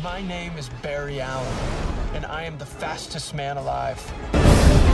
My name is Barry Allen, and I am the fastest man alive.